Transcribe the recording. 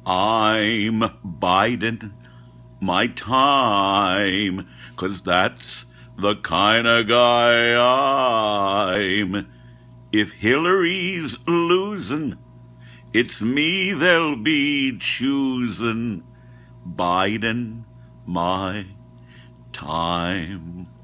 I'm biding my time, 'cause that's the kind of guy I'm. If Hillary's losing, it's me they'll be choosing, biding my time.